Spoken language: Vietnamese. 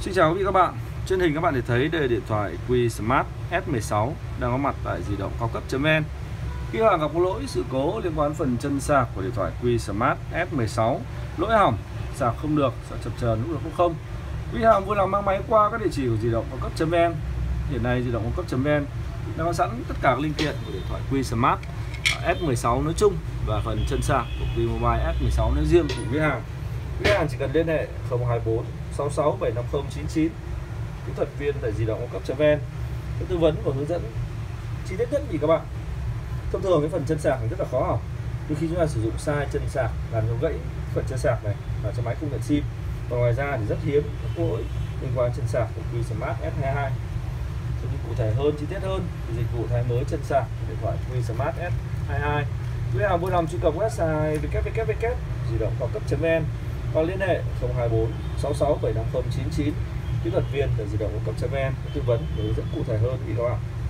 Xin chào quý vị các bạn. Trên hình các bạn thể thấy đây là điện thoại Q Smart S16 đang có mặt tại di động cao cấp.vn. Khi hàng gặp lỗi sự cố liên quan phần chân sạc của điện thoại Q Smart S16, lỗi hỏng, sạc không được, sạc chập chờn lúc là không. Quý hàng vui lòng mang máy qua các địa chỉ của di động cao cấp.vn. Hiện nay di động cao cấp.vn đang có sẵn tất cả các linh kiện của điện thoại Q Smart S16 nói chung và phần chân sạc của Q Mobile S16 nói riêng của quý hàng. Quý hàng chỉ cần liên hệ 024 66 750 99, kỹ thuật viên tại di động cao cấp.vn sẽ tư vấn và hướng dẫn chi tiết nhất vì các bạn. Thông thường cái phần chân sạc rất là khó học, nhưng khi chúng ta sử dụng sai chân sạc làm cho gãy phần chân sạc này và cho máy không nhận sim. Và ngoài ra thì rất hiếm các lỗi liên quan chân sạc của Q Smart S22. Thì cụ thể hơn, chi tiết hơn thì dịch vụ thay mới chân sạc của điện thoại Q Smart S22. Quý hàng vui lòng truy cập website www.di động cao cấp.vn hoặc liên hệ 024 66 750 99, kỹ thuật viên tại di động cao cấp.vn tư vấn và hướng dẫn cụ thể hơn vì các bạn.